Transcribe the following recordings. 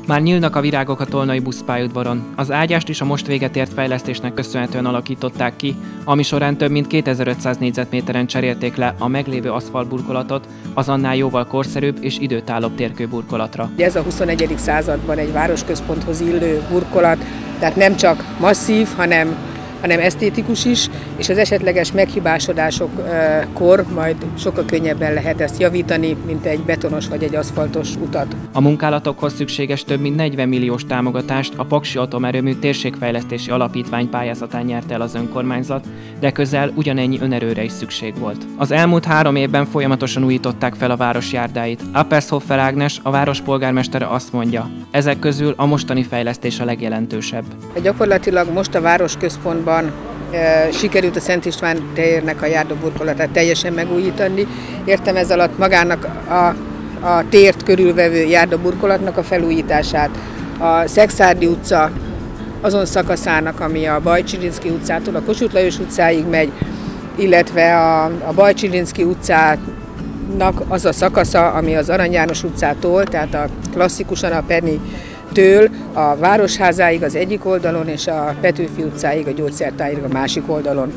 Már nyílnak a virágok a tolnai buszpályaudvaron. Az ágyást is a most véget ért fejlesztésnek köszönhetően alakították ki, ami során több mint 2500 négyzetméteren cserélték le a meglévő aszfaltburkolatot az annál jóval korszerűbb és időtállóbb térkőburkolatra. Ez a 21. században egy városközponthoz illő burkolat, tehát nem csak masszív, hanem esztétikus is, és az esetleges meghibásodásokkor majd sokkal könnyebben lehet ezt javítani, mint egy betonos vagy egy aszfaltos utat. A munkálatokhoz szükséges több mint 40 milliós támogatást a Paksi Atomerőmű Térségfejlesztési Alapítvány pályázatán nyerte el az önkormányzat, de közel ugyanennyi önerőre is szükség volt. Az elmúlt 3 évben folyamatosan újították fel a város járdáit. Appelshoffer Ágnes, a város polgármestere azt mondja, ezek közül a mostani fejlesztés a legjelentősebb. Gyakorlatilag most a városközpontban sikerült a Szent István térnek a járdaburkolatát teljesen megújítani. Értem ez alatt magának a tért körülvevő járdaburkolatnak a felújítását, a Szekszárdi utca azon szakaszának, ami a Bajcsilinszky utcától a Kossuth Lajos utcáig megy, illetve a Bajcsilinszky utcának az a szakasza, ami az Arany János utcától, tehát klasszikusan a Penny-től a Városházáig az egyik oldalon, és a Petőfi utcáig, a Gyógyszertárig a másik oldalon.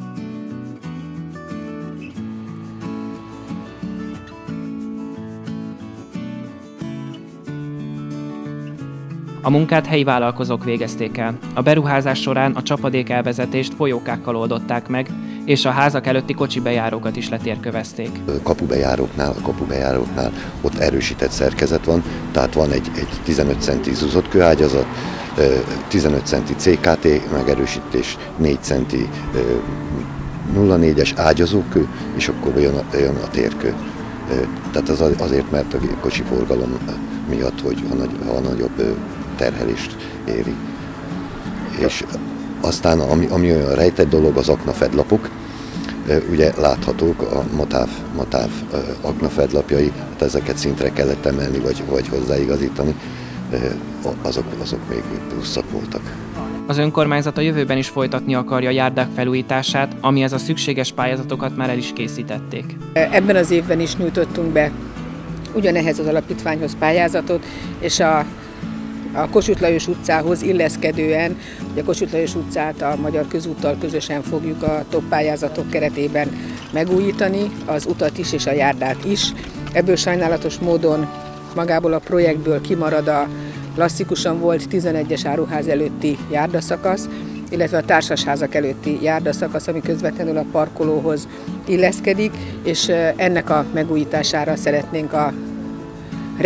A munkát helyi vállalkozók végezték el. A beruházás során a csapadék elvezetést folyókákkal oldották meg, és a házak előtti kocsibejárókat is letérkövezték. A kapubejáróknál ott erősített szerkezet van, tehát van egy 15 centi zúzott kőágyazat, 15 centi CKT megerősítés, 4 centi 04-es ágyazókő, és akkor jön a térkő. Tehát az azért, mert a kocsiforgalom miatt, hogy a nagyobb terhelést éri. És aztán, ami olyan rejtett dolog, az aknafedlapok, ugye láthatók a Matáv aknafedlapjai, hát ezeket szintre kellett emelni, vagy hozzáigazítani, azok még pluszak voltak. Az önkormányzat a jövőben is folytatni akarja a járdák felújítását, amihez a szükséges pályázatokat már el is készítették. Ebben az évben is nyújtottunk be ugyanehhez az alapítványhoz pályázatot, és a Kossuth Lajos utcához illeszkedően, a Kossuth Lajos utcát a Magyar Közúttal közösen fogjuk a TOP pályázatok keretében megújítani, az utat is és a járdát is. Ebből sajnálatos módon magából a projektből kimarad a klasszikusan volt 11-es áruház előtti járdaszakasz, illetve a társasházak előtti járdaszakasz, ami közvetlenül a parkolóhoz illeszkedik, és ennek a megújítására szeretnénk a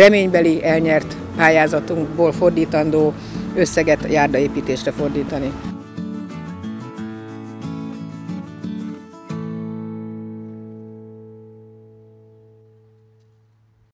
reménybeli elnyert pályázatunkból fordítandó összeget a járdaépítésre fordítani.